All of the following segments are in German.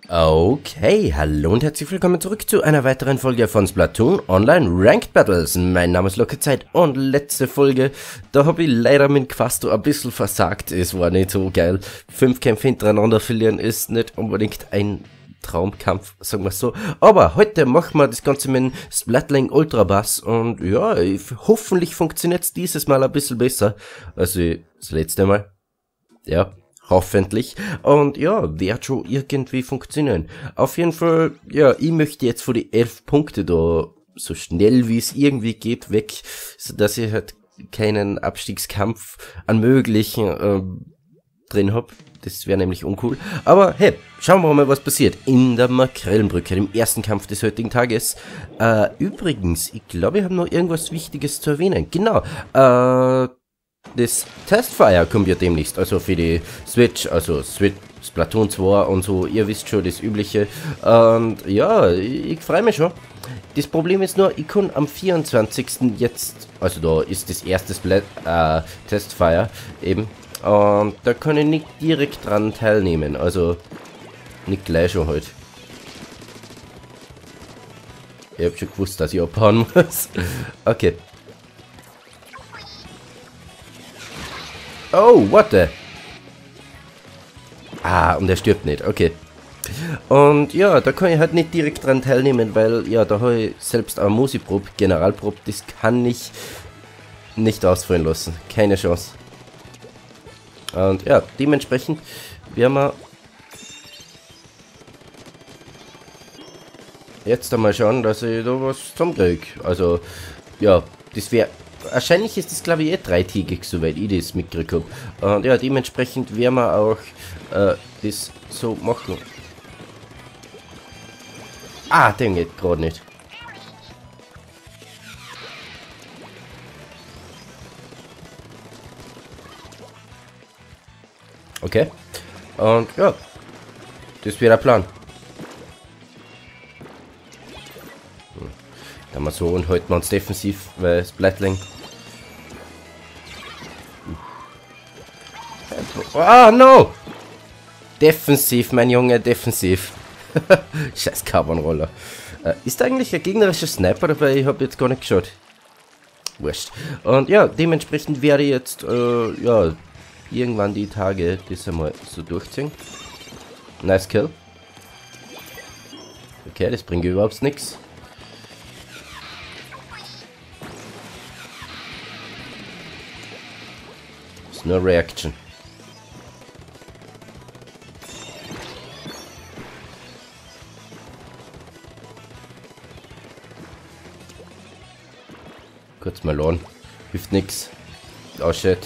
Okay, hallo und herzlich willkommen zurück zu einer weiteren Folge von Splatoon Online Ranked Battles. Mein Name ist Lockezeit und letzte Folge, da habe ich leider mit Quasto ein bisschen versagt. Es war nicht so geil. 5 Kämpfe hintereinander verlieren ist nicht unbedingt ein Traumkampf, sagen wir so. Aber heute machen wir das Ganze mit dem Splatling Ultra Bass und ja, hoffentlich funktioniert es dieses Mal ein bisschen besser als das letzte Mal. Ja. Hoffentlich. Und ja, wird schon irgendwie funktionieren. Auf jeden Fall, ja, ich möchte jetzt für die 11 Punkte da so schnell wie es irgendwie geht weg, sodass ich halt keinen Abstiegskampf an möglichen drin hab. Das wäre nämlich uncool. Aber hey, schauen wir mal, was passiert in der Makrellenbrücke, dem ersten Kampf des heutigen Tages. Übrigens, ich glaube, wir haben noch irgendwas Wichtiges zu erwähnen. Genau, das Testfire kommt ja demnächst, also für die Switch, also Splatoon 2 und so, ihr wisst schon, das Übliche. Und ja, ich freue mich schon. Das Problem ist nur, ich kann am 24. jetzt, also da ist das erste Testfire eben, und da kann ich nicht direkt dran teilnehmen, also nicht gleich schon halt. Ich hab schon gewusst, dass ich abhauen muss. Okay. Oh, what the? Ah, und er stirbt nicht, okay. Und ja, da kann ich halt nicht direkt dran teilnehmen, weil ja, da habe ich selbst auch Musikprobe, Generalprobe, das kann ich nicht ausfallen lassen. Keine Chance. Und ja, dementsprechend werden wir jetzt einmal schauen, dass ich da was zusammenkriege. Also, ja, das wäre... Wahrscheinlich ist das, glaube ich, dreitägig, soweit ich das mitgekriegt habe. Und ja, dementsprechend werden wir auch das so machen. Ah, den geht gerade nicht. Okay. Und ja, das wäre der Plan. Dann mal so und halten wir uns defensiv, weil Splatling. Ah, no! Defensiv, mein Junge, defensiv. Scheiß Carbon-Roller. Ist da eigentlich ein gegnerischer Sniper dabei? Ich habe jetzt gar nicht geschaut. Wurscht. Und ja, dementsprechend werde ich jetzt, ja, irgendwann die Tage das einmal so durchziehen. Nice Kill. Okay, das bringt überhaupt nichts. Ist nur Reaction. Kurz mal lohnen. Hilft nix. Oh shit.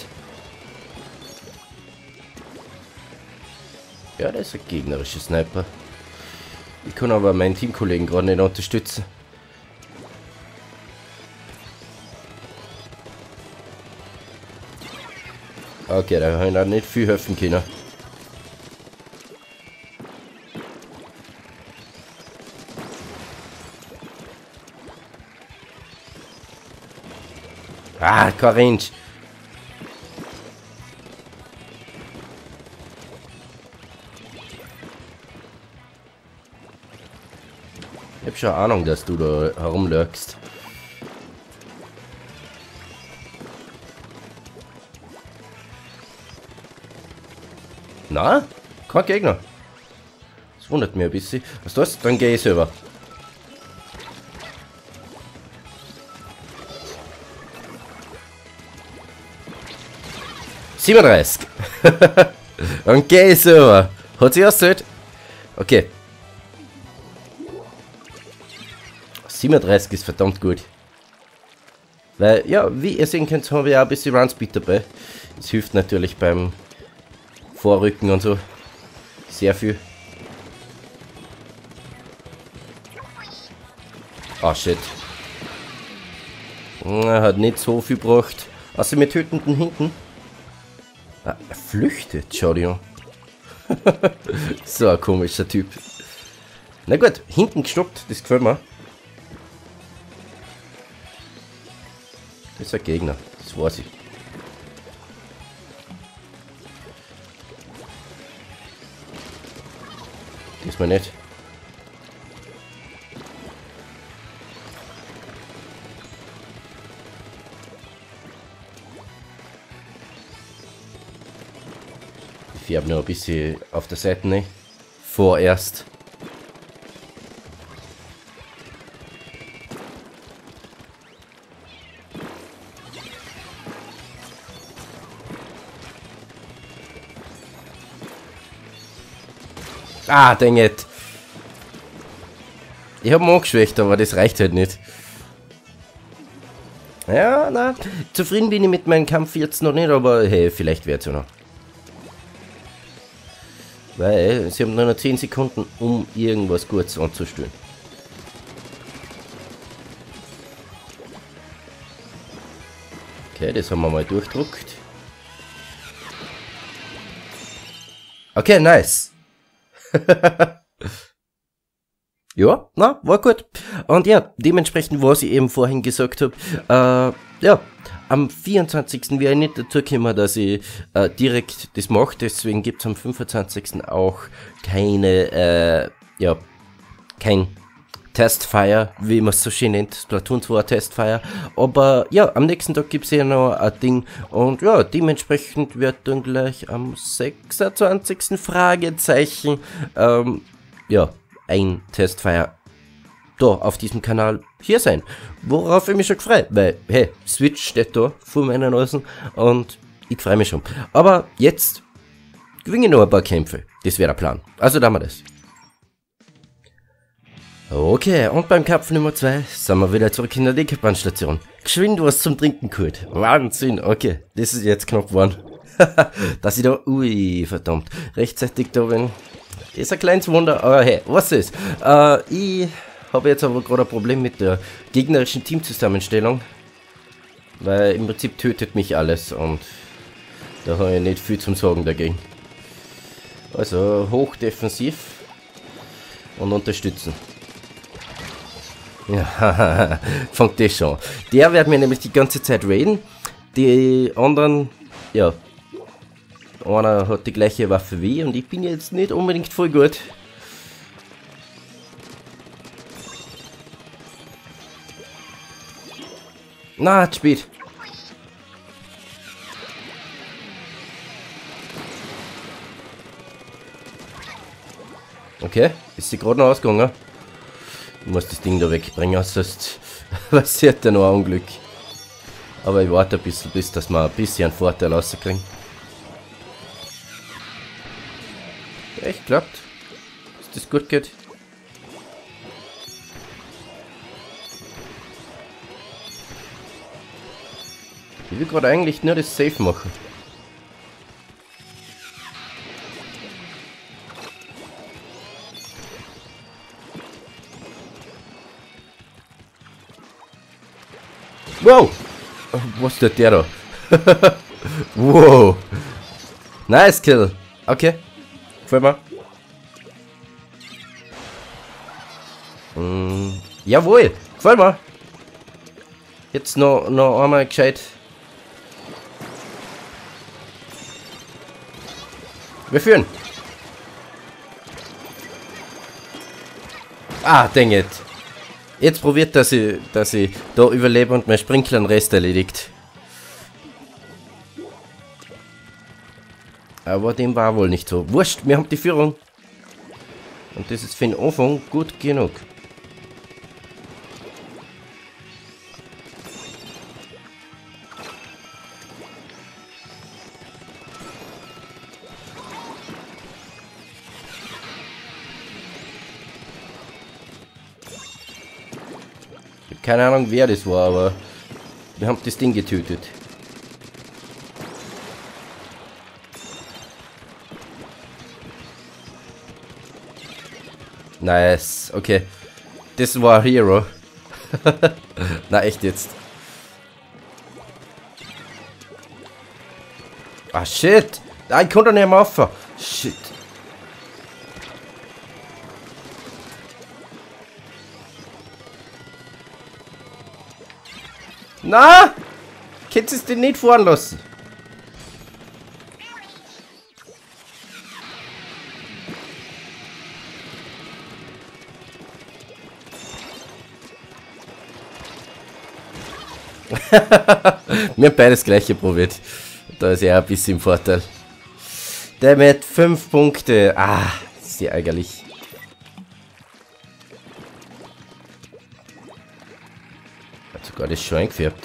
Ja, das ist ein gegnerischer Sniper. Ich kann aber meinen Teamkollegen gerade nicht unterstützen. Okay, da kann ich nicht viel helfen können. Ah, kein Range. Ich hab schon Ahnung, dass du da herumlurkst. Na? Kein Gegner. Das wundert mich ein bisschen. Was das? Dann gehe ich selber. Und gehe ich selber. Hat sich ausgezahlt? Okay. 37 ist verdammt gut. Weil, ja, wie ihr sehen könnt, habe ich auch ein bisschen Runspeed dabei. Das hilft natürlich beim Vorrücken und so. Sehr viel. Ah, shit. Hat nicht so viel gebracht. Also mit tötenden hinten. Ah, er flüchtet, schau dir an. So ein komischer Typ. Na gut, hinten gestoppt, das gefällt mir. Das ist ein Gegner, das weiß ich. Diesmal nicht. Ich färbe nur ein bisschen auf der Seite, ne? Vorerst. Ah, dang it. Ich habe ihn angeschwächt, aber das reicht halt nicht. Ja, na, zufrieden bin ich mit meinem Kampf jetzt noch nicht, aber hey, vielleicht wird's ja noch. Weil, sie haben nur noch 10 Sekunden, um irgendwas Gutes anzustellen. Okay, das haben wir mal durchdruckt. Okay, nice. Ja, na, war gut. Und ja, dementsprechend, was ich eben vorhin gesagt habe, ja, am 24. wäre ich nicht dazu gekommen, dass ich direkt das mache, deswegen gibt es am 25. auch keine, ja, kein Testfire, wie man es so schön nennt, Splatoon 2 Testfire, aber ja, am nächsten Tag gibt es ja noch ein Ding und ja, dementsprechend wird dann gleich am 26. Fragezeichen, ja, ein Testfire da auf diesem Kanal hier sein, worauf ich mich schon gefreut, weil, hey, Switch steht da vor meinen Nasen und ich freue mich schon, aber jetzt gewinne ich noch ein paar Kämpfe, das wäre der Plan, also da haben wir das. Okay, und beim Kampf Nummer 2 sind wir wieder zurück in der Dekebahnstation. Geschwind was zum Trinken geholt. Wahnsinn, okay, das ist jetzt knapp geworden. Dass ich da, ui, verdammt, rechtzeitig da bin. Das ist ein kleines Wunder, aber hey, was ist? Ich habe jetzt aber gerade ein Problem mit der gegnerischen Teamzusammenstellung. Weil im Prinzip tötet mich alles und da habe ich nicht viel zum Sagen dagegen. Also hochdefensiv und unterstützen. Ja, fängt das schon. Der wird mir nämlich die ganze Zeit raiden. Die anderen, ja, einer hat die gleiche Waffe wie und ich bin jetzt nicht unbedingt voll gut. Na, zu spät. Okay, ist sie gerade noch ausgegangen? Ich muss das Ding da wegbringen, sonst passiert ja noch ein Unglück. Aber ich warte ein bisschen, bis dass wir ein bisschen einen Vorteil rauskriegen. Echt klappt, dass das gut geht. Ich will gerade eigentlich nur das Safe machen. Wow! Was tut der da? Wow! Nice Kill! Okay. Gefällt mir. Jawohl! Gefällt mir! Jetzt noch einmal gescheit. Wir führen! Ah, dang it! Jetzt probiert, dass ich da überlebe und mein Sprinkler den Rest erledigt. Aber dem war wohl nicht so. Wurscht, wir haben die Führung. Und das ist für den Anfang gut genug. Keine Ahnung, wer das war, aber wir haben das Ding getötet. Nice, okay. Das war Hero. Na, echt jetzt. Ah, shit. Ich konnte nicht mehr rauf. Shit. Na! Kannst du es denn nicht fahren lassen? Wir haben beides gleiche probiert. Da ist er ein bisschen im Vorteil. Der mit 5 Punkte. Ah, sehr ärgerlich. Hat sogar das schon eingefärbt.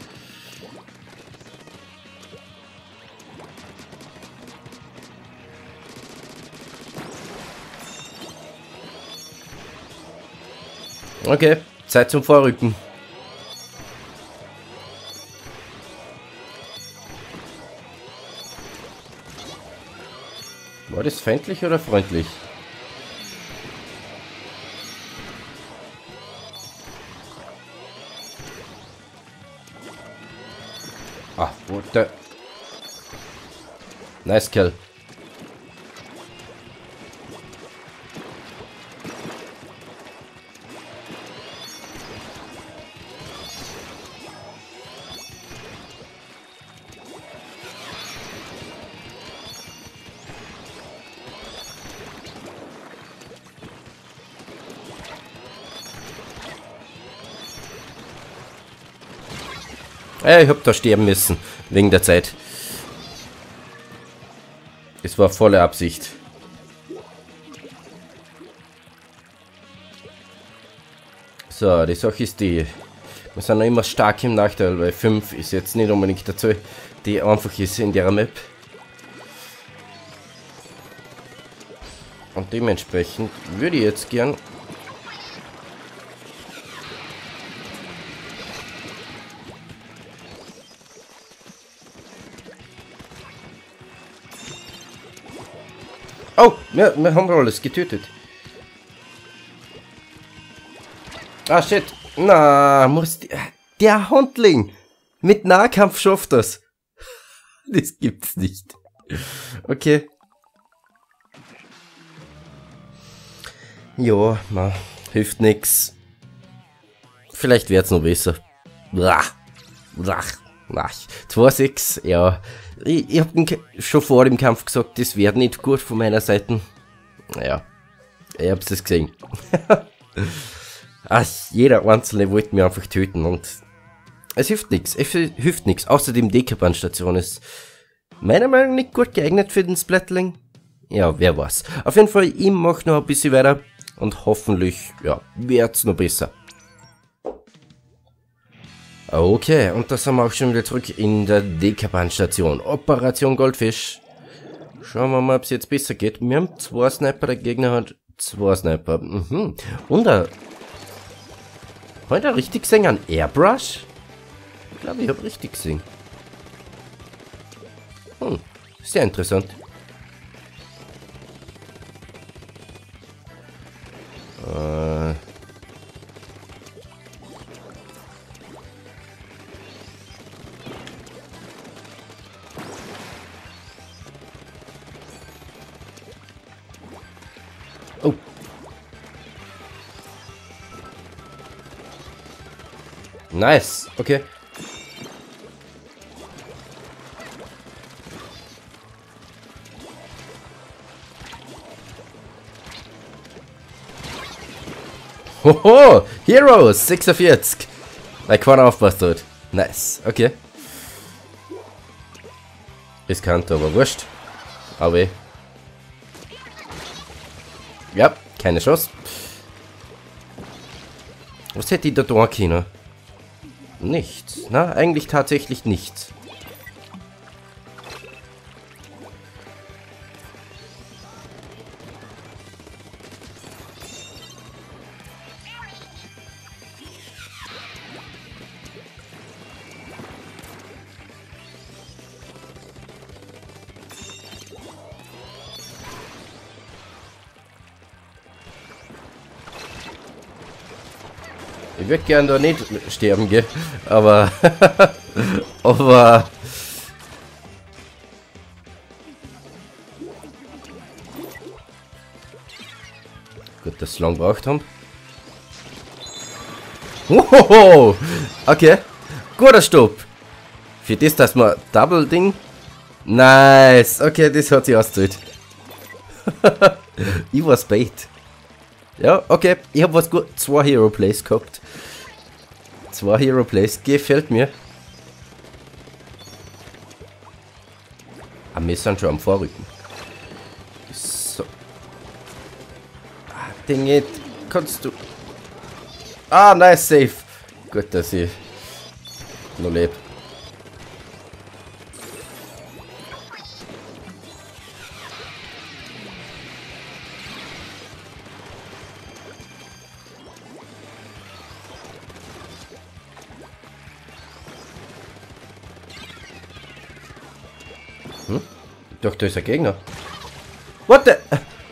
Okay, Zeit zum Vorrücken. War das feindlich oder freundlich? Ah, what the... Nice kill. Ja, ich hab da sterben müssen, wegen der Zeit. Es war volle Absicht. So, die Sache ist die, wir sind noch immer stark im Nachteil, weil 5 ist jetzt nicht unbedingt der Zahl, die einfach ist in der Map. Und dementsprechend würde ich jetzt gern oh, wir haben alles getötet. Ah, shit. Na, muss der Hundling mit Nahkampf schafft das. Das gibt's nicht. Okay. Ja, na, hilft nix. Vielleicht wird's noch besser. 2-6, ja. Ich hab schon vor dem Kampf gesagt, das wäre nicht gut von meiner Seite. Naja, ich hab's das gesehen. Ach, jeder Einzelne wollte mich einfach töten und es hilft nichts. Es hilft nichts. Außerdem die Dekabahnstation ist meiner Meinung nach nicht gut geeignet für den Splatling. Ja, wer weiß. Auf jeden Fall, ich mach noch ein bisschen weiter und hoffentlich, ja, wird's noch besser. Okay, und da sind wir auch schon wieder zurück in der Dekabahnstation. Operation Goldfisch. Schauen wir mal, ob es jetzt besser geht. Wir haben 2 Sniper, der Gegner hat 2 Sniper. Und heute richtig gesehen an Airbrush? Ich glaube, ich habe richtig gesehen. Sehr interessant. Oh. Nice. Okay. Hoho! Heroes! 46! Weil keiner aufpasst dort. Nice. Okay. Riskant, aber wurscht. Aber ja, keine Chance. Was hätte ich da tun können? Nichts. Na, eigentlich tatsächlich nichts. Ich würde gern da nicht sterben gehen, aber aber gut, dass sie lang gebraucht haben. Ohoho! Okay, guter Stopp. Für das, dass man Double Ding. Nice. Okay, das hat sich ausgezahlt. Ich war Bait. Ja, okay. Ich habe was gut. 2 Hero Plays gehabt. 2 Hero Plays. Gefällt mir. Ah, wir sind schon am Vorrücken. So. Ah, Ding geht. Kannst du... Ah, nice, safe. Gut, dass ich noch lebe. Doch, da ist ein Gegner. What the...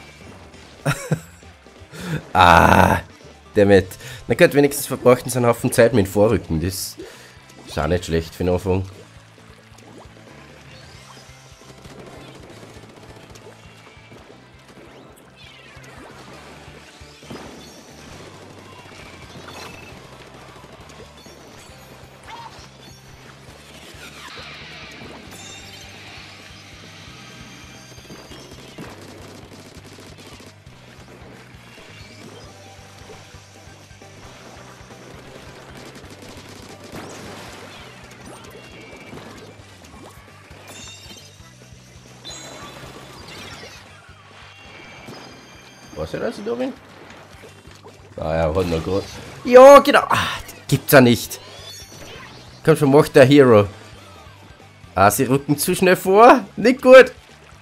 Ah, damit. Na gut, wenigstens verbrauchten sie einen Haufen Zeit mit dem Vorrücken. Das ist auch nicht schlecht für den Anfang. Was ist das, ich da bin? Ah ja, hat noch gut. Ja, genau. Ah, gibt's ja nicht. Komm schon, macht der Hero. Ah, sie rücken zu schnell vor. Nicht gut.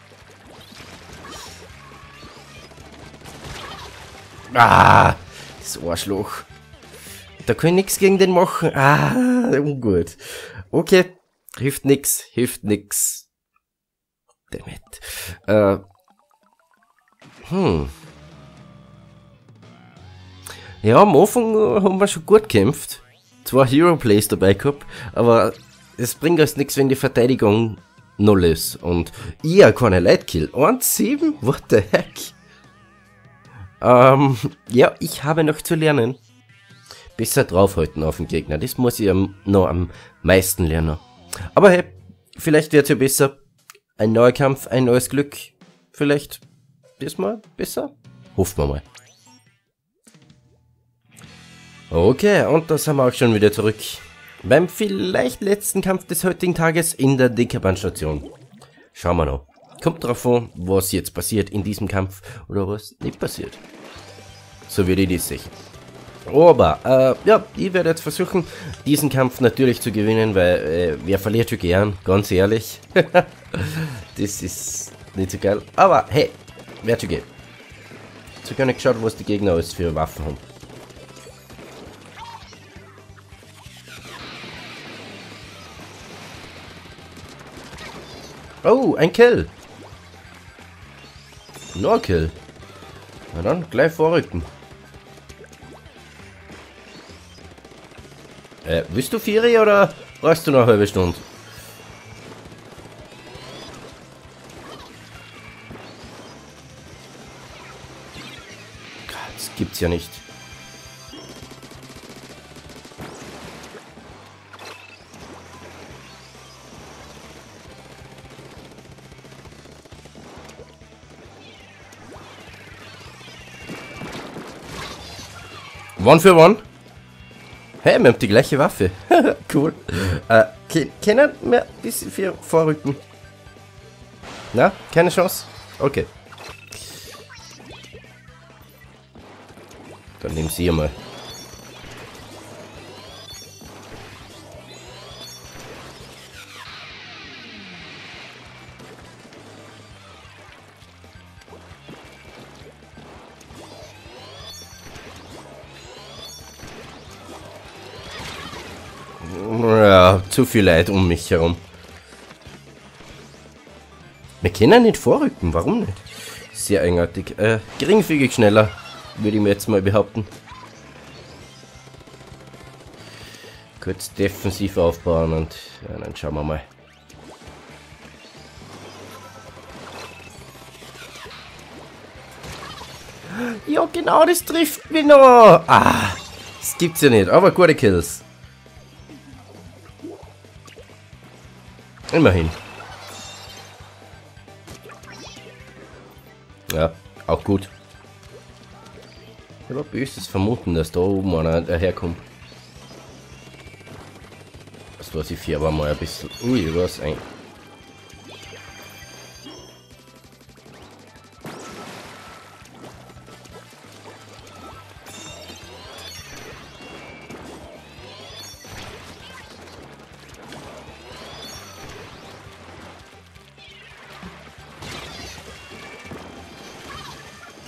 Ah, das Arschloch. Da kann ich nichts gegen den machen. Ah, ungut. Okay, hilft nix, hilft nix. Damit. Ja, am Anfang haben wir schon gut gekämpft. Zwar Hero Plays dabei gehabt, aber es bringt uns nichts, wenn die Verteidigung 0 ist. Und ich habe keine Leute kill. 1-7? What the heck? Ja, ich habe noch zu lernen. Besser draufhalten auf den Gegner. Das muss ich noch am meisten lernen. Aber hey, vielleicht wird es ja besser. Ein neuer Kampf, ein neues Glück. Vielleicht diesmal besser? Hoffen wir mal. Okay, und da sind wir auch schon wieder zurück. Beim vielleicht letzten Kampf des heutigen Tages in der Dekabahnstation. Schauen wir noch. Kommt drauf an, was jetzt passiert in diesem Kampf oder was nicht passiert. So würde ich das sehen. Aber, ja, ich werde jetzt versuchen, diesen Kampf natürlich zu gewinnen, weil wer verliert schon gern, ganz ehrlich. Das ist nicht so geil. Aber hey, wird schon gehen. So gar nicht geschaut, was die Gegner alles für Waffen haben. Oh, ein Kill. Nur ein Kill. Na dann, gleich vorrücken. Willst du Vieri oder brauchst du noch eine halbe Stunde? Das gibt's ja nicht. One für one. Hey, wir haben die gleiche Waffe. Cool. Können wir ein bisschen viel vorrücken? Na, keine Chance? Okay. Dann nehmen Sie mal. Ja, zu viel Leid um mich herum. Wir können nicht vorrücken, warum nicht? Sehr eigenartig. Geringfügig schneller, würde ich mir jetzt mal behaupten. Kurz defensiv aufbauen und ja, dann schauen wir mal. Ja, genau, das trifft mich noch. Ah, das gibt's ja nicht, aber gute Kills. Immerhin. Ja, auch gut. Ich habe böses Vermuten, dass da oben einer daherkommt. Das war sie vier, aber mal ein bisschen. Ui, was ein.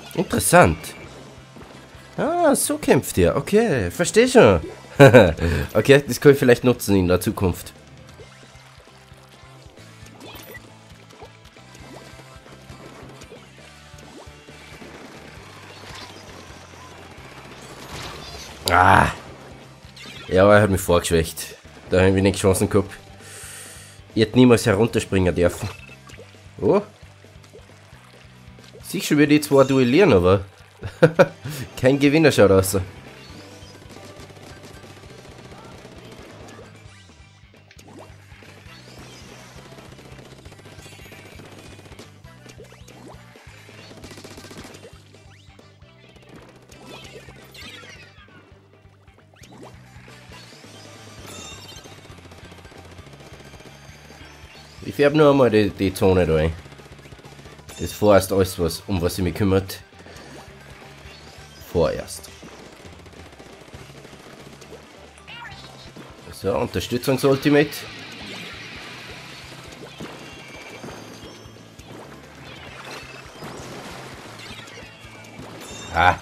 Interessant. Ah, so kämpft ihr. Okay, verstehe schon. Okay, das kann ich vielleicht nutzen in der Zukunft. Ah. Ja, er hat mich vorgeschwächt. Da habe ich wenig Chancen gehabt. Ich hätte niemals herunterspringen dürfen. Oh. Siehst schon, wie die zwei duellieren, aber kein Gewinner schaut aus. Ich färbe nur einmal die Zone da ein. Das vorerst alles, um was ich mich kümmert. Vorerst. So, Unterstützungsultimate. Ah.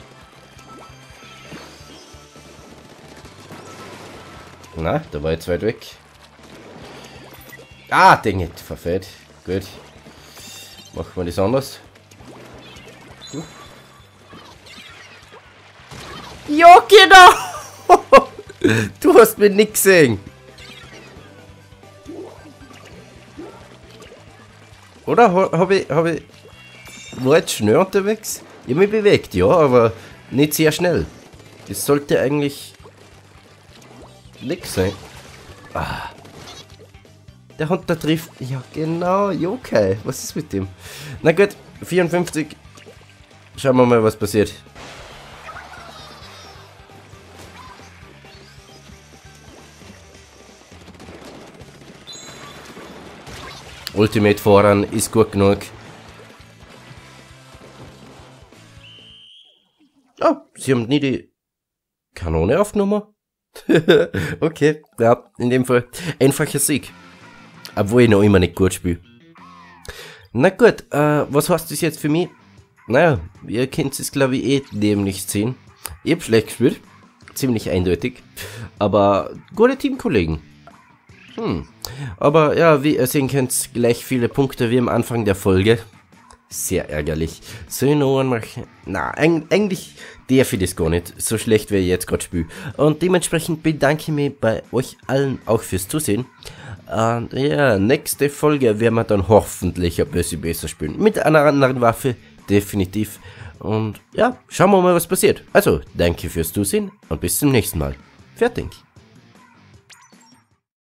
Na, da war jetzt weit weg. Ah, Ding, verfehlt. Gut. Machen wir das anders. Ja, genau! Du hast mir nichts gesehen. Oder? Hab ich... War jetzt schnell unterwegs? Ich habe mich bewegt, ja, aber nicht sehr schnell. Das sollte eigentlich... nix sein. Ah. Der Hund da trifft... Ja, genau, Yokai. Was ist mit dem? Na gut, 54. Schauen wir mal, was passiert. Ultimate voran ist gut genug. Oh, sie haben nie die Kanone aufgenommen. Okay, ja, in dem Fall einfacher Sieg. Obwohl ich noch immer nicht gut spiele. Na gut, was heißt das jetzt für mich? Naja, ihr könnt es glaube ich eh nämlich sehen. Ich hab schlecht gespielt. Ziemlich eindeutig. Aber gute Teamkollegen. Aber ja, wie ihr sehen könnt, gleich viele Punkte wie am Anfang der Folge. Sehr ärgerlich. Soll ich noch einmal... Na, eigentlich darf ich das gar nicht. So schlecht, wie ich jetzt gerade spiele. Und dementsprechend bedanke ich mich bei euch allen auch fürs Zusehen. Und ja, nächste Folge werden wir dann hoffentlich ein bisschen besser spielen. Mit einer anderen Waffe, definitiv. Und ja, schauen wir mal, was passiert. Also, danke fürs Zusehen und bis zum nächsten Mal. Fertig.